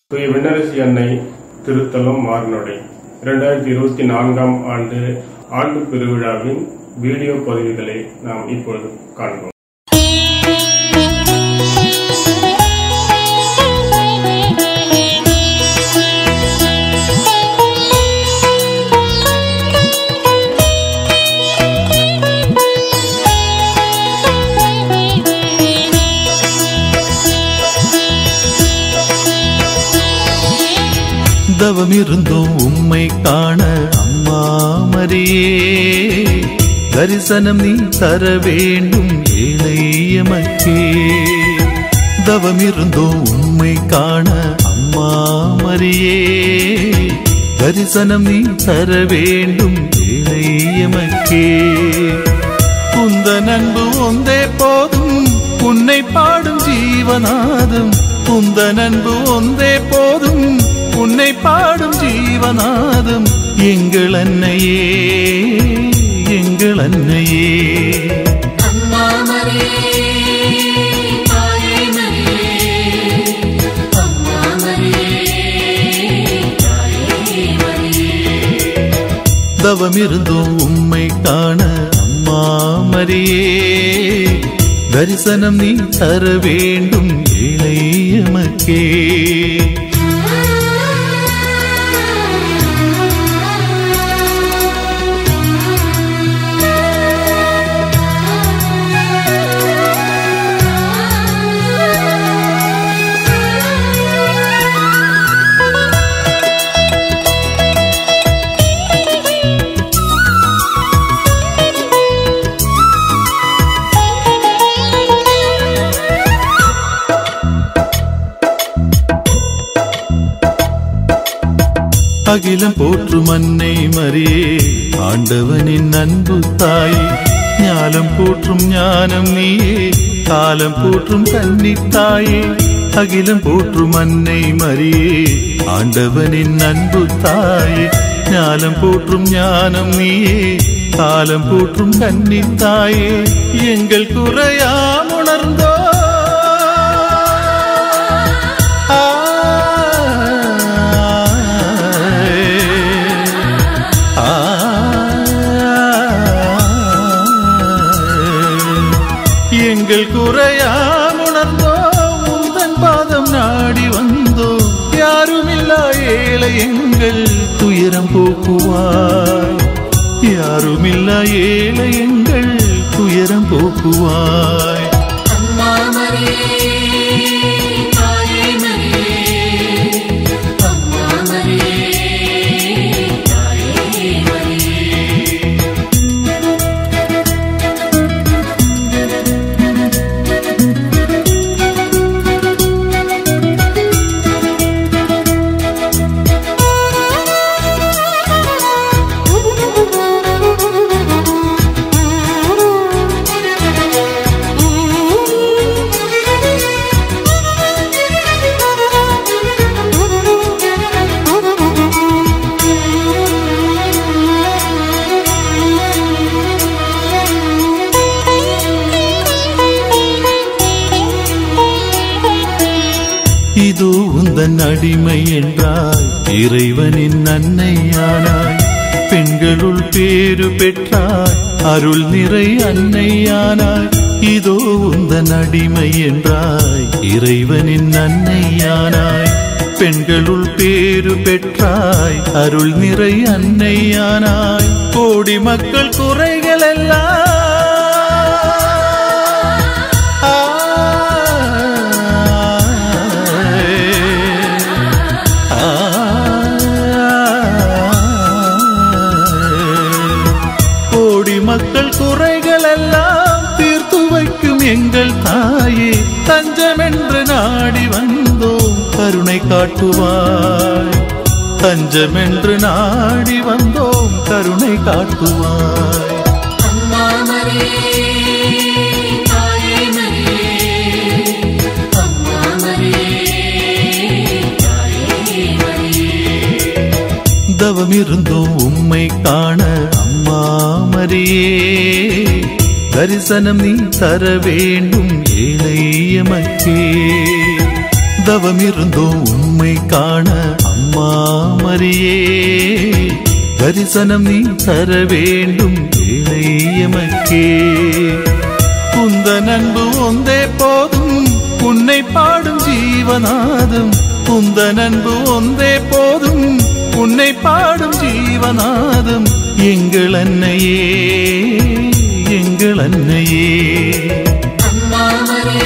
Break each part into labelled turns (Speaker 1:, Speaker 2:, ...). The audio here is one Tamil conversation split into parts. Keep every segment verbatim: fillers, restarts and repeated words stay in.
Speaker 1: ஸ்ரீ விண்ணரசி அன்னை திருத்தலம் மார்னடை இரண்டாயிரத்தி இருபத்தி நான்காம் ஆண்டு ஆண்டு பெருவிழாவின் வீடியோ பதிவுகளை நாம் இப்பொழுது காண்போம்.
Speaker 2: தவமிருந்தோம் உம்மை காண அம்மா மரியே, தரிசனம் நீ தர வேண்டும் ஏழை எமக்கே. தவமிருந்தோம் உம்மை காண அம்மா மரியே, தரிசனம் நீ தர வேண்டும் ஏழை எமக்கே. உந்தன் அன்பு ஒன்றே போதும், உன்னை பாடும் ஜீவநாதம். உந்தன் அன்பு ஒன்றே போதும், உன்னை பாடும் ஜீவநாதம். எங்கள் அன்னையே, எங்கள் அன்னையே,
Speaker 3: அம்மா மரியே, தாயே மரியே, அம்மா மரியே, தாயே மரியே.
Speaker 2: தவமிருந்தோம் உம்மை காண அம்மா மரியே, தரிசனம் நீ தர வேண்டும் ஏழை எமக்கே. அகிலம் போற்றும் அன்னை மரியே, ஆண்டவனின் அன்பு தாயே. ஞானம் போற்றும் ஞானம் நீயே, காலம் போற்றும் கன்னித்தாயே. அகிலம் போற்றும் அன்னை மரியே, ஆண்டவனின் அன்பு தாயே. ஞானம் போற்றும் ஞானம் நீயே, காலம் போற்றும் கன்னித்தாயே. எங்கள் குறையாம் உணர்ந்தோ எங்கள் குறையாம் உணர்ந்தோ, உந்தன் பாதம் நாடி வந்தோ. யாருமில்லா ஏழை எங்கள் துயரம் போக்குவாய், யாருமில்லா ஏழை எங்கள் துயரம் போக்குவாய்.
Speaker 3: அம்மா மரியே, தாயே மரியே, அம்மா மரியே, தாயே மரியே.
Speaker 2: இதோ உந்தன் அடிமை என்றாய், இறைவனின் அன்னையானாய். பெண்களுள் பேரு பெற்றாய், அருள் நிறை அன்னையானாய். இதோ உந்தன் அடிமை என்றாய், இறைவனின் அன்னையானாய். பெண்களுள் பேரு பெற்றாய், அருள் நிறை அன்னையானாய். கோடி மக்கள் குறைகள் எல்லாம் மக்கள் குறைகள் எல்லாம் தீர்த்து வைக்கும் எங்கள் தாயே. தஞ்சமென்று நாடி வந்தோம், கருணை காட்டுவாய். தஞ்சமென்று நாடி வந்தோம், கருணை காட்டுவாய்.
Speaker 3: அம்மா மரியே, தாயே மரியே, அம்மா மரியே, தாயே மரியே.
Speaker 2: தவமிருந்தோம் உம்மை காண அம்மா மரியே, தரிசனம் நீ தர வேண்டும் ஏழை எமக்கே. தவமிருந்தோம் உம்மை காண அம்மா மரியே, தரிசனம் நீ தர வேண்டும் ஏழை எமக்கே. உந்தன் அன்பு ஒன்றே போதும் உன்னை பாடும் ஜீவநாதம், உந்தன் அன்பு ஒன்றே போதும் உன்னை பாடும் ஜீவநாதம். எங்கள் அன்னையே எங்கள் அன்னையே,
Speaker 3: அம்மா மரியே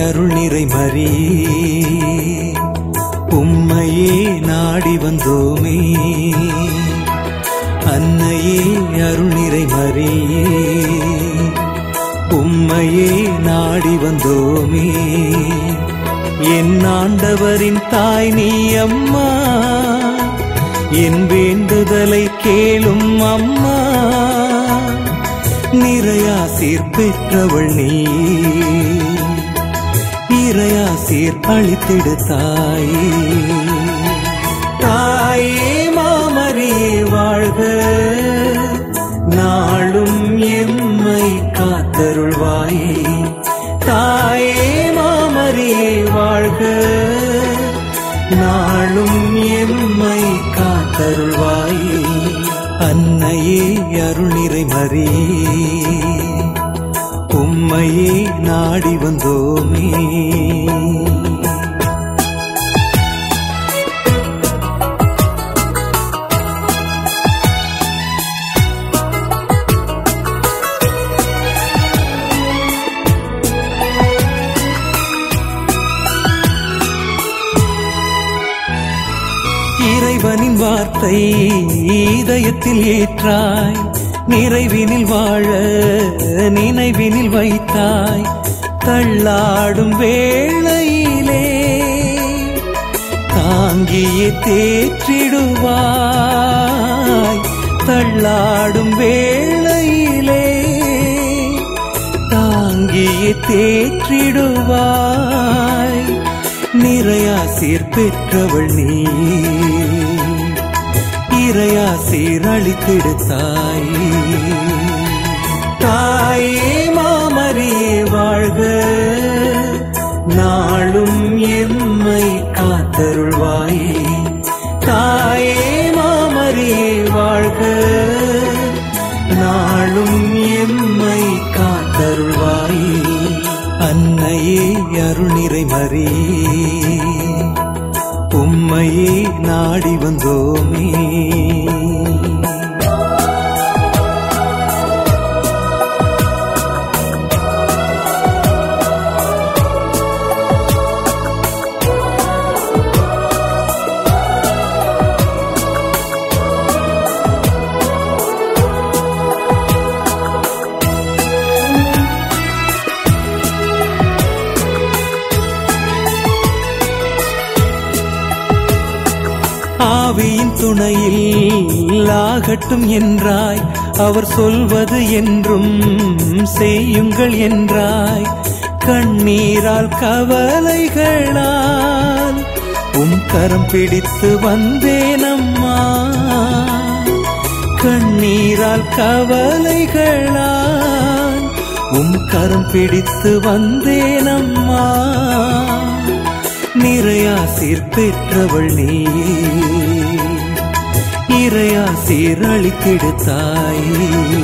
Speaker 4: அருள் நிறை மரியே உம்மையே நாடி வந்தோமே. அன்னையே அருள் நிறை மரியே உம்மையே நாடி வந்தோமே. என் ஆண்டவரின் தாய் நீ அம்மா, என் வேண்டுதலை கேளும் அம்மா. நிறையாசீர் பெற்றவள் நீ, இறையாசீர் அளித்திடு தாயே. தாயே மாமரியே வாழ்க, நாளும் எம்மை காத்தருள்வாயே. தாயே மாமரியே வாழ்க, நாளும் எம்மை காத்தருள்வாயே. அன்னையே அருள் நிறை மரியே உம்மையே நாடி வந்தோமே. இறைவனின் வார்த்தை இதயத்தில் ஏற்றாய், நிறைவினில் வாழ நினைவினில் வைத்தாய். தள்ளாடும் வேளையிலே தாங்கியே தேற்றிடுவாய். தள்ளாடும் வேளையிலே தாங்கியே தேற்றிடுவாய். நிறையாசீர் பெற்றவள் நீ, இறையாசீர் அளித்திடு தாயே. தாயே மாமரியே வாழ்க, நாளும் எம்மை காத்தருள்வாயே. தாயே மாமரியே வாழ்க, நாளும் எம்மை காத்தருள்வாயே. அன்னையே அருள் நிறை மரியே உம்மையே நாடி வந்தோமே. ஆவியின் துணையில் ஆகட்டும் என்றாய், அவர் சொல்வது என்றும் செய்யுங்கள் என்றாய். கண்ணீரால் கவலைகளால் உம் கரம் பிடித்து வந்தேனம்மா. கண்ணீரால் கவலைகளால் உம் கரம் பிடித்து வந்தேனம்மா. நிறையாசீர் பெற்றவள் நீ, இறையாசீர் அளித்திடு தாயே.